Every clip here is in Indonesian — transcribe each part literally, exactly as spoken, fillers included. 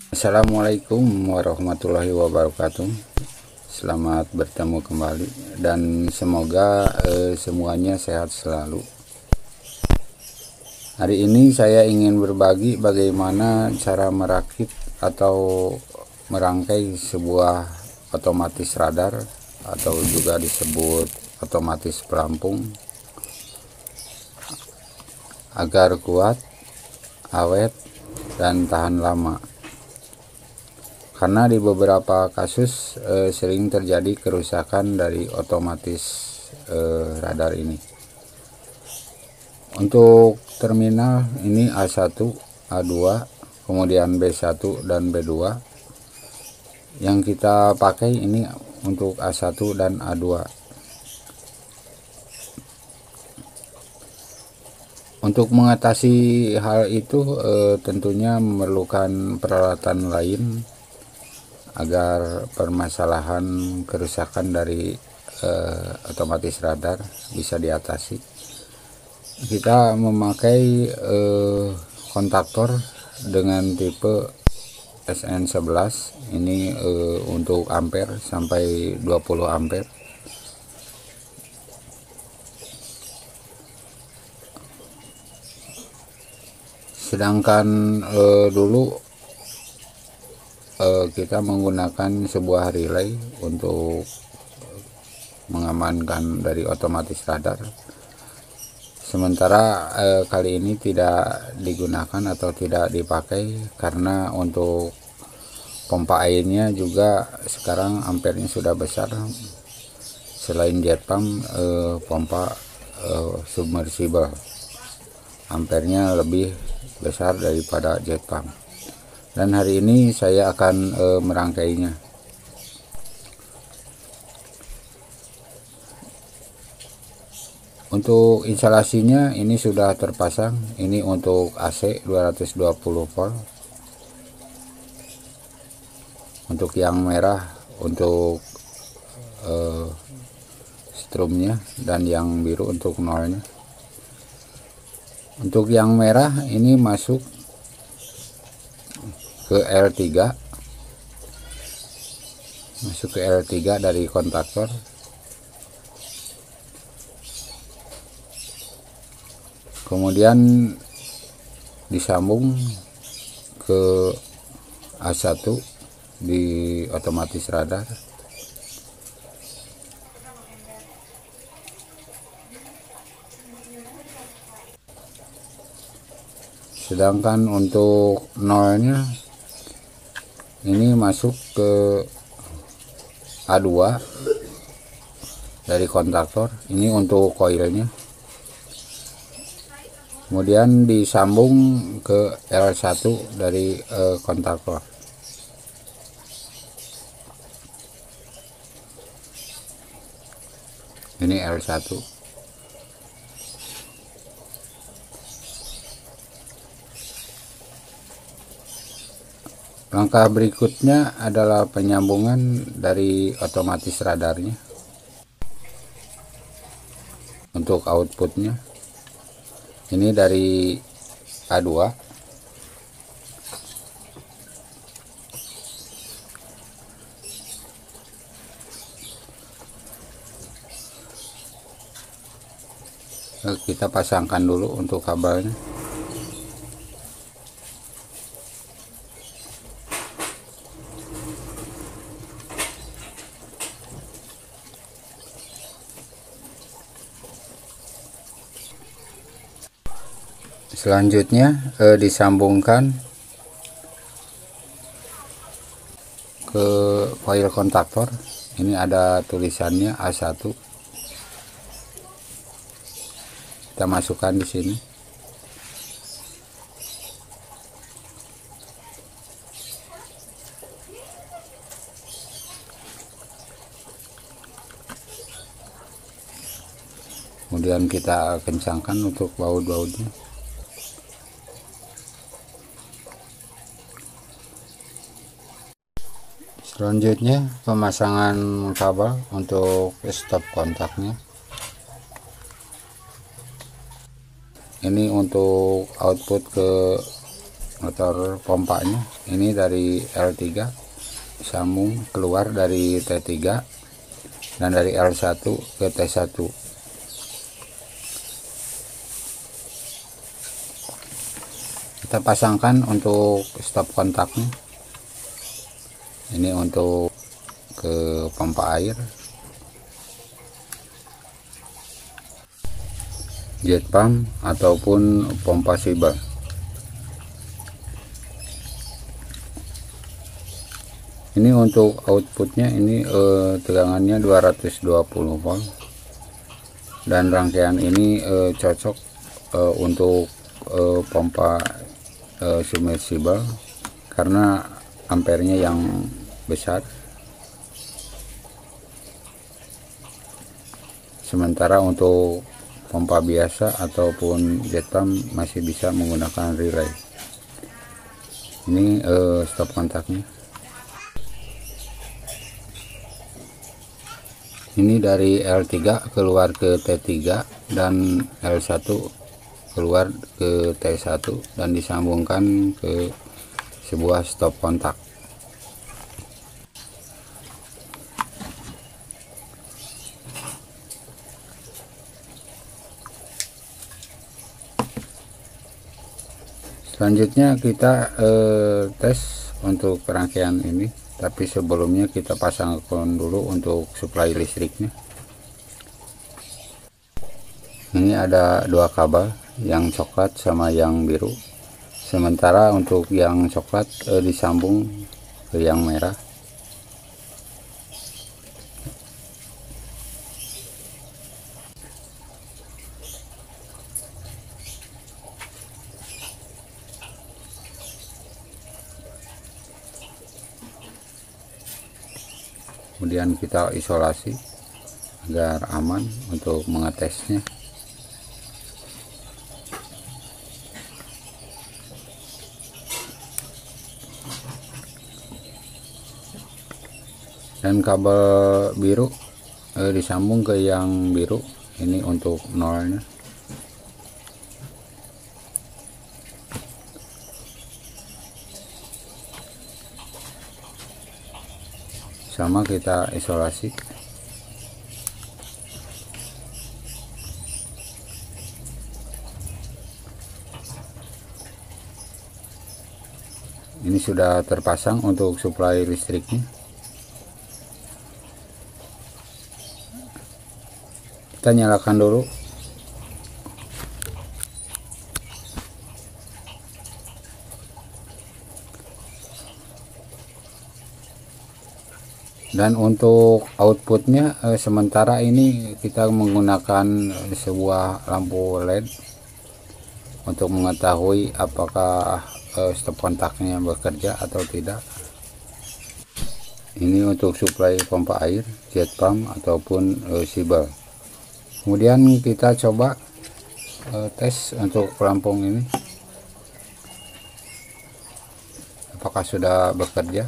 Assalamualaikum warahmatullahi wabarakatuh. Selamat bertemu kembali dan semoga eh, semuanya sehat selalu. Hari ini saya ingin berbagi bagaimana cara merakit atau merangkai sebuah otomatis radar atau juga disebut otomatis pelampung agar kuat, awet, dan tahan lama. Karena di beberapa kasus eh, sering terjadi kerusakan dari otomatis eh, radar ini. Untuk terminal ini A satu, A dua, kemudian B satu dan B dua. Yang kita pakai ini untuk A satu dan A dua. Untuk mengatasi hal itu eh, tentunya memerlukan peralatan lain agar permasalahan kerusakan dari eh, otomatis radar bisa diatasi. Kita memakai eh, kontaktor dengan tipe S N sebelas. Ini eh, untuk ampere sampai dua puluh ampere. Sedangkan eh, dulu kita menggunakan sebuah relay untuk mengamankan dari otomatis radar. Sementara eh, kali ini tidak digunakan atau tidak dipakai karena untuk pompa airnya juga sekarang ampernya sudah besar. Selain jet pump, eh, pompa eh, submersible ampernya lebih besar daripada jet pump. Dan hari ini saya akan e, merangkainya. Untuk instalasinya ini sudah terpasang. Ini untuk A C dua ratus dua puluh volt. Untuk yang merah untuk e, strumnya, dan yang biru untuk nolnya. Untuk yang merah ini masuk ke L tiga, masuk ke L tiga dari kontaktor. Kemudian disambung ke A satu di otomatis radar. Sedangkan untuk nolnya ini masuk ke A dua dari kontaktor. Ini untuk koilnya. Kemudian disambung ke L satu dari eh, kontaktor. Ini L satu. Langkah berikutnya adalah penyambungan dari otomatis radarnya. Untuk outputnya ini dari A dua. Kita pasangkan dulu untuk kabelnya. Selanjutnya eh, disambungkan ke coil kontaktor. Ini ada tulisannya A satu. Kita masukkan di sini. Kemudian kita kencangkan untuk baut-bautnya. Selanjutnya pemasangan kabel untuk stop kontaknya. Ini untuk output ke motor pompanya. Ini dari L tiga sambung keluar dari T tiga dan dari L satu ke T satu. Kita pasangkan untuk stop kontaknya. Ini untuk ke pompa air, jet pump ataupun pompa Shibal. Ini untuk outputnya, ini eh, tegangannya dua ratus dua puluh volt, dan rangkaian ini eh, cocok eh, untuk eh, pompa eh, submersible karena ampernya yang besar. Sementara untuk pompa biasa ataupun jet pump masih bisa menggunakan relay. Ini eh, stop kontaknya. Ini dari L tiga keluar ke T tiga dan L satu keluar ke T satu dan disambungkan ke sebuah stop kontak. Selanjutnya kita eh, tes untuk rangkaian ini, tapi sebelumnya kita pasangkan dulu untuk suplai listriknya. Ini ada dua kabel, yang coklat sama yang biru. Sementara untuk yang coklat eh, disambung ke yang merah. Kemudian kita isolasi agar aman untuk mengetesnya. Dan kabel biru eh, disambung ke yang biru, ini untuk nolnya. Sama kita isolasi. Ini sudah terpasang untuk suplai listriknya. Kita nyalakan dulu. Dan untuk outputnya eh, sementara ini kita menggunakan sebuah lampu L E D untuk mengetahui apakah eh, stop kontaknya bekerja atau tidak. Ini untuk suplai pompa air, jet pump ataupun eh, Shibal. Kemudian kita coba eh, tes untuk pelampung ini apakah sudah bekerja.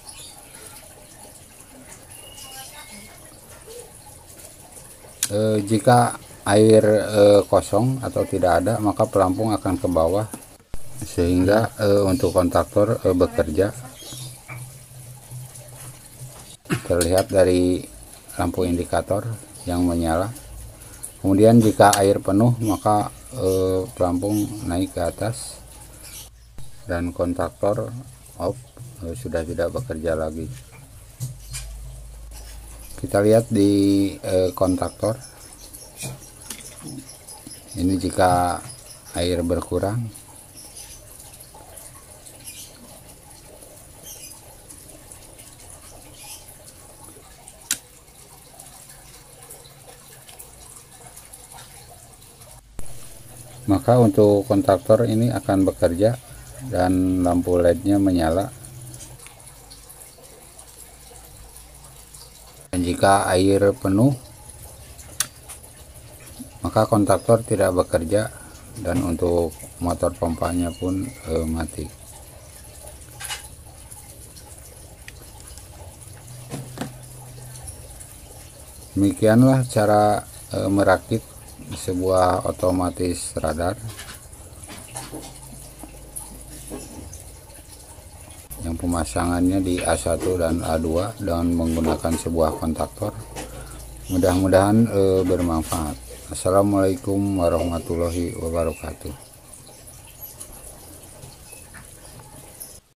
E, jika air e, kosong atau tidak ada, maka pelampung akan ke bawah sehingga e, untuk kontaktor e, bekerja. Terlihat dari lampu indikator yang menyala. Kemudian jika air penuh, maka e, pelampung naik ke atas dan kontaktor off, e, sudah tidak bekerja lagi. Kita lihat di eh, kontaktor ini, jika air berkurang maka untuk kontaktor ini akan bekerja dan lampu L E D-nya menyala. Dan jika air penuh, maka kontaktor tidak bekerja dan untuk motor pompanya pun e, mati. Demikianlah cara e, merakit sebuah otomatis radar. tentang pemasangannya di A satu dan A dua dengan menggunakan sebuah kontaktor. Mudah-mudahan eh, bermanfaat. Assalamualaikum warahmatullahi wabarakatuh.